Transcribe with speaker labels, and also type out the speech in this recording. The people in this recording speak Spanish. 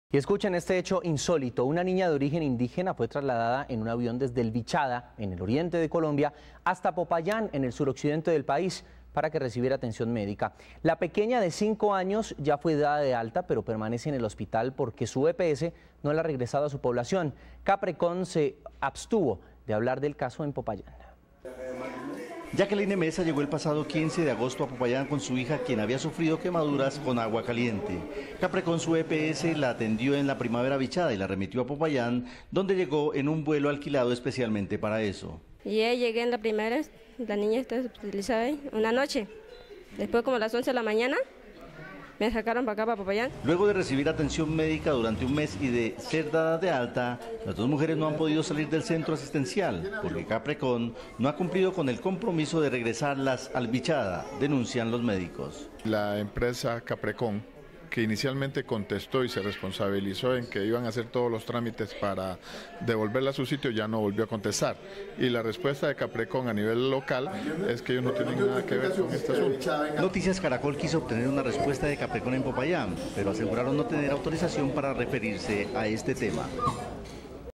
Speaker 1: Y escuchen este hecho insólito. Una niña de origen indígena fue trasladada en un avión desde el Vichada, en el oriente de Colombia, hasta Popayán, en el suroccidente del país, para que recibiera atención médica. La pequeña de 5 años ya fue dada de alta, pero permanece en el hospital porque su EPS no la ha regresado a su población. Caprecon se abstuvo de hablar del caso en Popayán.
Speaker 2: Jacqueline Mesa llegó el pasado 15 de agosto a Popayán con su hija, quien había sufrido quemaduras con agua caliente. Caprecon, su EPS, la atendió en la Primavera Vichada y la remitió a Popayán, donde llegó en un vuelo alquilado especialmente para eso.
Speaker 3: Y llegué en la primera, la niña está hospitalizada ahí, una noche. Después, como a las 11 de la mañana, me sacaron para acá, para Popayán.
Speaker 2: Luego de recibir atención médica durante un mes y de ser dadas de alta, las dos mujeres no han podido salir del centro asistencial porque Caprecon no ha cumplido con el compromiso de regresarlas al Vichada, denuncian los médicos.
Speaker 4: La empresa Caprecon, que inicialmente contestó y se responsabilizó en que iban a hacer todos los trámites para devolverla a su sitio, ya no volvió a contestar. Y la respuesta de Caprecon a nivel local es que ellos no tienen nada que ver con este asunto.
Speaker 2: Noticias Caracol quiso obtener una respuesta de Caprecon en Popayán, pero aseguraron no tener autorización para referirse a este tema.